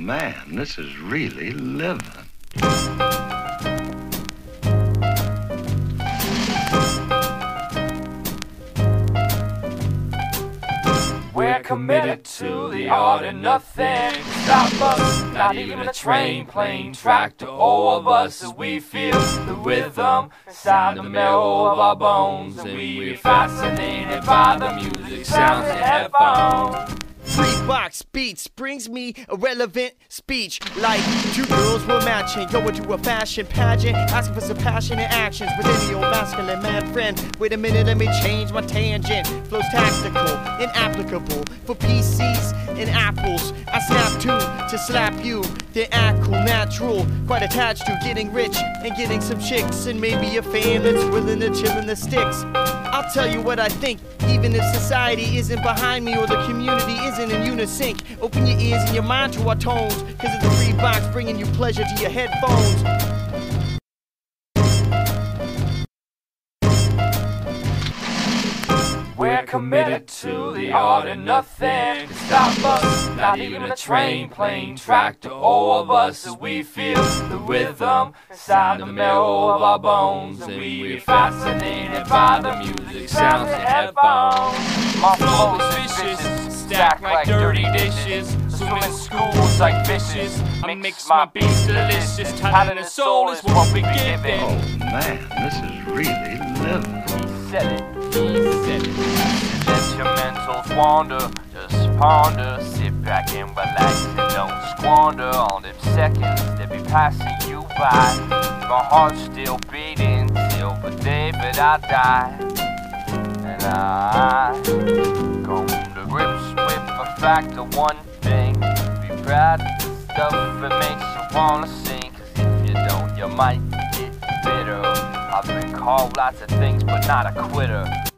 man, this is really living. We're committed to the art and nothing can stop us. Not even a train, plane, tractor, all of us as we feel the rhythm inside the marrow of our bones. And we're fascinated by the music sounds in headphones. Free box beats brings me a relevant speech. Like two girls were matching, going to a fashion pageant, asking for some passionate actions with any old masculine man friend. Wait a minute, let me change my tangent. Flows tactical, inapplicable for PCs and apples. I snap to slap you. They're cool, natural, quite attached to getting rich and getting some chicks, and maybe a fan that's willing to chill in the sticks. I'll tell you what I think, even if society isn't behind me or the community isn't in unison. Open your ears and your mind to our tones, cause it's a free box bringing you pleasure to your headphones. We're committed to the art and nothing can stop us. Not even a train, plane, tractor, all of us as we feel the rhythm inside the marrow of our bones. And we're fascinated by the music sounds in headphones. My flow is vicious, stacked like dirty dishes. Swim in schools like fishes. I mix my beats delicious. Talent and soul is what we give it. Oh man, this is really living. He said it. Let your mentals wander, just ponder. Sit back and relax and don't squander on them seconds that be passing you by. My heart's still beating till the day that I die. And I come to grips with the fact of one thing: be proud of the stuff that makes you wanna sing. Cause if you don't, you might get bitter. I've been called lots of things, but not a quitter.